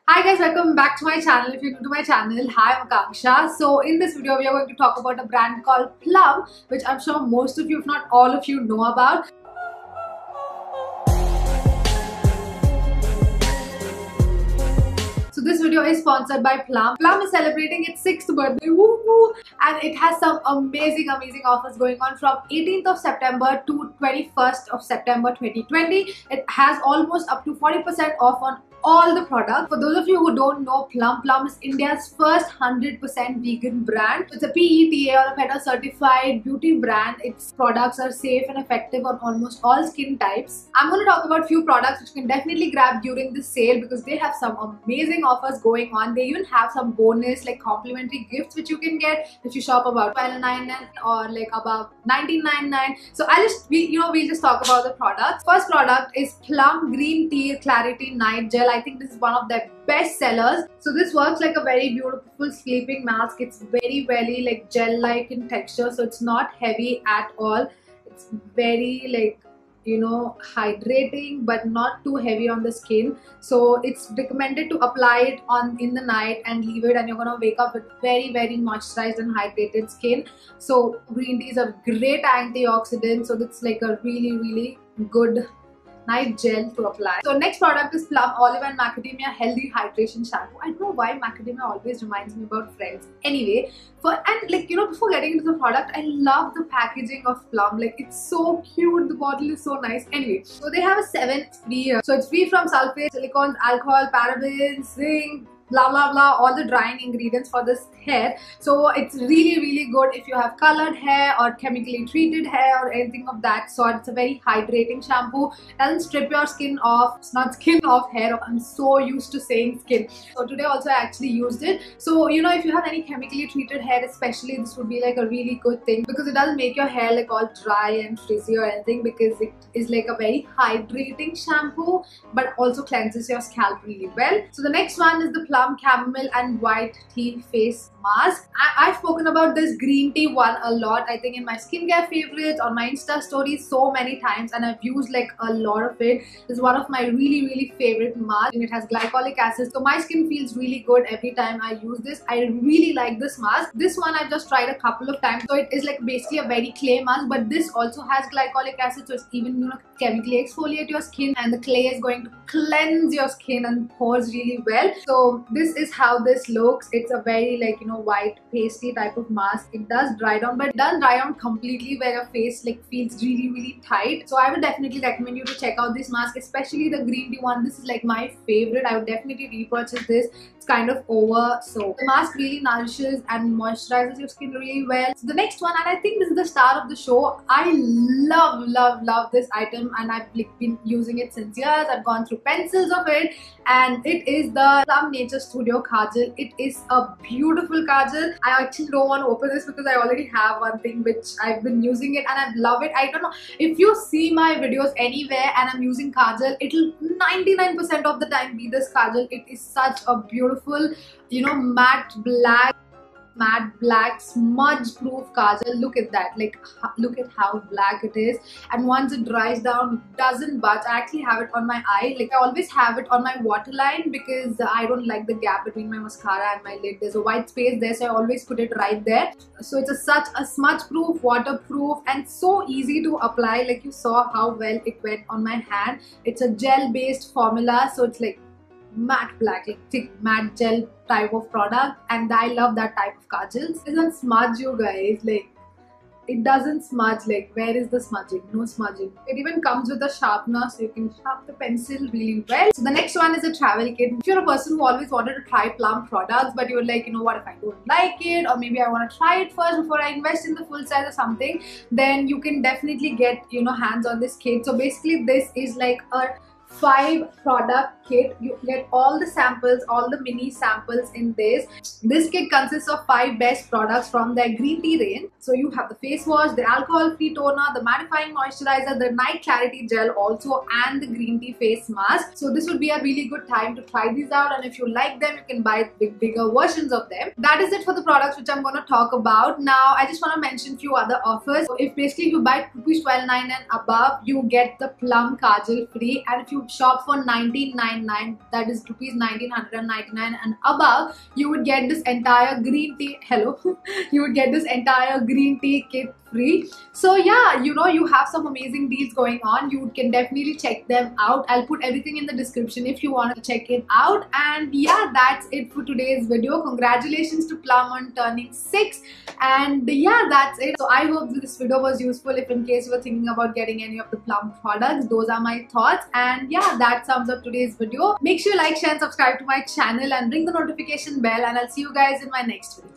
Hi guys, welcome back to my channel. If you're new to my channel, hi, I'm Akanksha. So in this video, we are going to talk about a brand called Plum, which I'm sure most of you, if not all of you, know about. So this video is sponsored by Plum. Plum is celebrating its 6th birthday, woo, and it has some amazing offers going on from 18th of September to 21st of September 2020. It has almost up to 40% off on all the products. For those of you who don't know, Plum is India's first 100% vegan brand. It's a PETA or a PETA certified beauty brand. Its products are safe and effective on almost all skin types. I'm going to talk about few products which you can definitely grab during this sale because they have some amazing offers going on. They even have some bonus like complimentary gifts which you can get if you shop about $12.99 or like above $19.99. So we'll just talk about the products. First product is Plum Green Tea Clarity Night Gel. I think this is one of their best sellers. So this works like a very beautiful sleeping mask. It's very like gel-like in texture, so it's not heavy at all. It's very like, you know, hydrating but not too heavy on the skin. So it's recommended to apply it in the night and leave it, and you're gonna wake up with very moisturized and hydrated skin. So green tea is a great antioxidant, so it's like a really good night gel to apply. So next product is Plum Olive and Macadamia Healthy Hydration Shampoo. I don't know why macadamia always reminds me about friends. Anyway, before getting into the product, I love the packaging of Plum. Like, it's so cute. The bottle is so nice. Anyway, so they have a 7 free. So it's free from sulfates, silicones, alcohol, parabens, zinc, blah all the drying ingredients for this hair. So it's really good if you have colored hair or chemically treated hair or anything of that sort. It's a very hydrating shampoo. Doesn't strip your skin off. It's not skin off hair. I'm so used to saying skin. So today also I actually used it. So you know, if you have any chemically treated hair especially, this would be like a really good thing because it doesn't make your hair like all dry and frizzy or anything, because it is like a very hydrating shampoo but also cleanses your scalp really well. So the next one is the Plum Chamomile and White Tea Face Mask. I've spoken about this green tea one a lot, I think in my skincare favorites, on my Insta stories so many times, and I've used like a lot of it. It's one of my really favorite masks, and it has glycolic acid, so my skin feels really good every time I use this. I really like this mask. This one I've just tried a couple of times. So it is like basically a very clay mask, but this also has glycolic acid, so it's even, you know, chemically exfoliate your skin, and the clay is going to cleanse your skin and pores really well. So this is how this looks. It's a very like, you know, white pasty type of mask. It does dry down, but it doesn't dry down completely where your face like feels really tight. So I would definitely recommend you to check out this mask, especially the green tea one. This is like my favorite. I would definitely repurchase this. It's kind of over. So the mask really nourishes and moisturizes your skin really well. So the next one, and I think this is the star of the show, I love this item, and I've been using it since years. I've gone through pencils of it, and it is the Plum Nature Studio Kajal. It is a beautiful kajal. I actually don't want to open this because I already have one thing which I've been using it and I love it. I don't know if you see my videos anywhere and I'm using kajal, it'll 99% of the time be this kajal. It is such a beautiful, you know, matte black smudge proof kajal. Look at that, like look at how black it is, and once it dries down, doesn't budge. I actually have it on my eye. Like, I always have it on my waterline because I don't like the gap between my mascara and my lid. There's a white space there, so I always put it right there. So it's such a smudge proof, waterproof, and so easy to apply. Like, you saw how well it went on my hand. It's a gel based formula, so it's like matte black, like thick matte gel type of product, and I love that type of kajals. It doesn't smudge, you guys. Like, it doesn't smudge. Like, where is the smudging? No smudging. It even comes with a sharpener, so you can sharpen the pencil really well. So the next one is a travel kit. If you're a person who always wanted to try Plum products, but you're like, you know what, if I don't like it, or maybe I want to try it first before I invest in the full size or something, then you can definitely get, you know, hands on this kit. So basically this is like a 5 product kit. You get all the samples, all the mini samples in this. This kit consists of 5 best products from their green tea range. So you have the face wash, the alcohol free toner, the mattifying moisturizer, the night clarity gel also, and the green tea face mask. So this would be a really good time to try these out, and if you like them, you can buy bigger versions of them. That is it for the products which I'm going to talk about. Now I just want to mention few other offers. So if you buy ₹12.99 and above, you get the Plum Kajal free, and if you you shop for 1999, that is rupees 1999 and above, you would get this entire green tea. Hello, you would get this entire green tea kit free. So yeah, you know, you have some amazing deals going on. You can definitely check them out. I'll put everything in the description if you want to check it out. And yeah, that's it for today's video. Congratulations to Plum on turning 6. And yeah, that's it. So I hope this video was useful. If in case you were thinking about getting any of the Plum products, those are my thoughts. And yeah, that sums up today's video. Make sure you like, share and subscribe to my channel and ring the notification bell, and I'll see you guys in my next video.